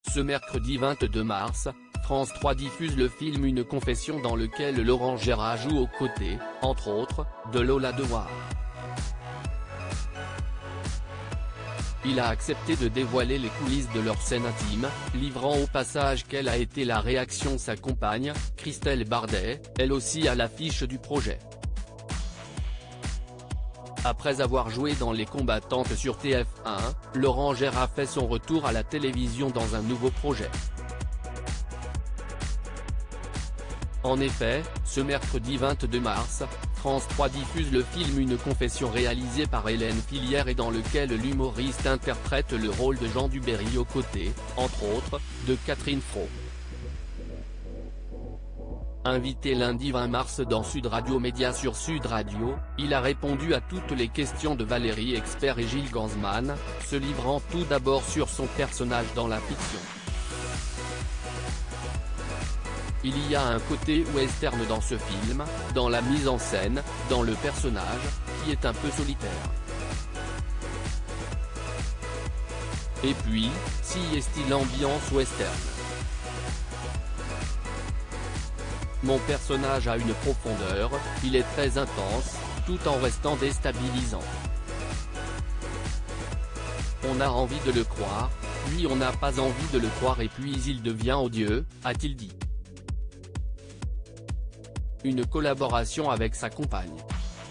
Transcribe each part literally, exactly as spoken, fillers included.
Ce mercredi vingt-deux mars, France trois diffuse le film Une confession dans lequel Laurent Gérard joue aux côtés, entre autres, de Lola Dewar. Il a accepté de dévoiler les coulisses de leur scène intime, livrant au passage quelle a été la réaction de sa compagne, Christelle Bardet, elle aussi à l'affiche du projet. Après avoir joué dans Les Combattantes sur T F un, Laurent Gérard fait son retour à la télévision dans un nouveau projet. En effet, ce mercredi vingt-deux mars, France trois diffuse le film Une confession réalisé par Hélène Filière et dans lequel l'humoriste interprète le rôle de Jean Duberry aux côtés, entre autres, de Catherine Fro. Invité lundi vingt mars dans Sud Radio Média sur Sud Radio, il a répondu à toutes les questions de Valérie Expert et Gilles Gansman, se livrant tout d'abord sur son personnage dans la fiction. Il y a un côté western dans ce film, dans la mise en scène, dans le personnage, qui est un peu solitaire. Et puis, si est-il l'ambiance western. Mon personnage a une profondeur, il est très intense, tout en restant déstabilisant. On a envie de le croire, puis on n'a pas envie de le croire et puis il devient odieux, a-t-il dit. Une collaboration avec sa compagne.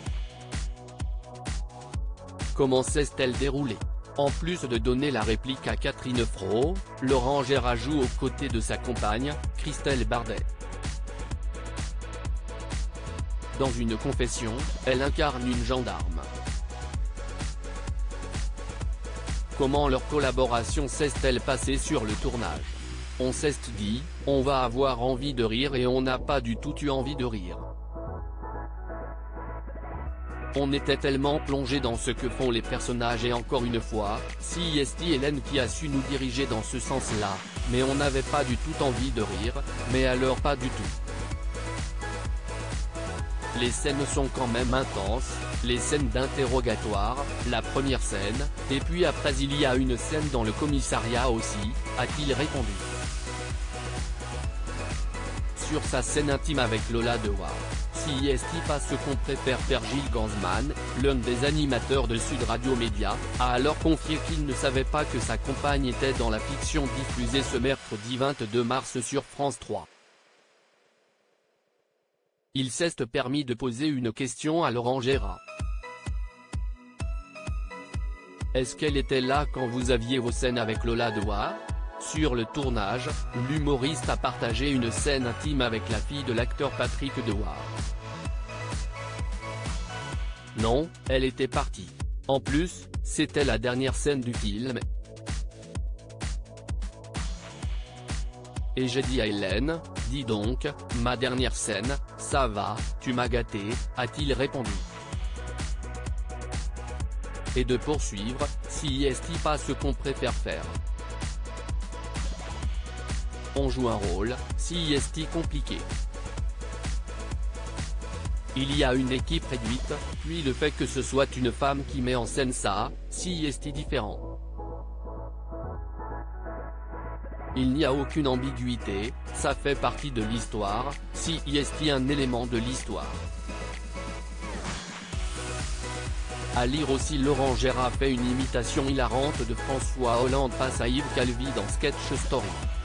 Comment s'est-elle déroulée? En plus de donner la réplique à Catherine Fro, Laurent Gérard joue aux côtés de sa compagne, Christelle Bardet. Dans Une confession, elle incarne une gendarme. Comment leur collaboration s'est-elle passée sur le tournage? On s'est dit, on va avoir envie de rire et on n'a pas du tout eu envie de rire. On était tellement plongé dans ce que font les personnages et encore une fois, si est Hélène qui a su nous diriger dans ce sens-là, mais on n'avait pas du tout envie de rire, mais alors pas du tout. Les scènes sont quand même intenses, les scènes d'interrogatoire, la première scène, et puis après il y a une scène dans le commissariat aussi, a-t-il répondu. Sur sa scène intime avec Lola Dewar, si est-il pas ce qu'on préfère faire Gilles Gansman, l'un des animateurs de Sud Radio Média, a alors confié qu'il ne savait pas que sa compagne était dans la fiction diffusée ce mercredi vingt-deux mars sur France trois. Il s'est permis de poser une question à Laurent Gérard. Est-ce qu'elle était là quand vous aviez vos scènes avec Lola Dewar? Sur le tournage, l'humoriste a partagé une scène intime avec la fille de l'acteur Patrick Dewar. Non, elle était partie. En plus, c'était la dernière scène du film. Et j'ai dit à Hélène, dis donc, ma dernière scène, ça va, tu m'as gâté, a-t-il répondu. Et de poursuivre, si est-il pas ce qu'on préfère faire. On joue un rôle, si est-il compliqué. Il y a une équipe réduite, puis le fait que ce soit une femme qui met en scène ça, si est-il différent. Il n'y a aucune ambiguïté, ça fait partie de l'histoire, si est un élément de l'histoire. À lire aussi Laurent Gérard fait une imitation hilarante de François Hollande face à Yves Calvi dans Sketch Story.